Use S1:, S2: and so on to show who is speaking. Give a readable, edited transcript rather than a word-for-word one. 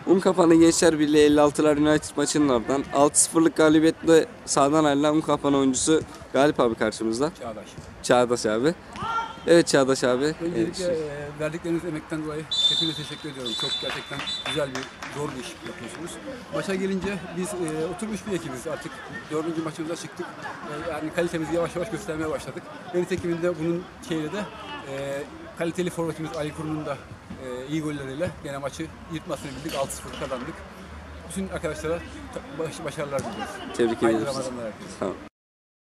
S1: Unkapanı Gençler Birliği 56'lar United maçının ardından 6-0'lık galibiyetle sahadan ayrılan Unkapanı oyuncusu Galip abi karşımızda.
S2: Çağdaş.
S1: Çağdaş abi. Evet Çağdaş abi.
S2: Öncelikle verdikleriniz emekten dolayı hepinize teşekkür ediyorum. Çok gerçekten güzel bir, zor bir iş yapıyorsunuz. Maça gelince biz oturmuş bir ekibiz artık. 4. maçımıza çıktık. Yani kalitemizi yavaş yavaş göstermeye başladık. Ve nitekim de bunun şeyle de kaliteli forvetimiz Ali Kuru'nun da iyi golleriyle gene maçı yırtmasını bildik. 6-0 kazandık. Bütün arkadaşlara başarılar diliyoruz.
S1: Tebrik
S2: Hayırlı
S1: ediyoruz.
S2: Ramazanlar herkese.
S1: Tamam.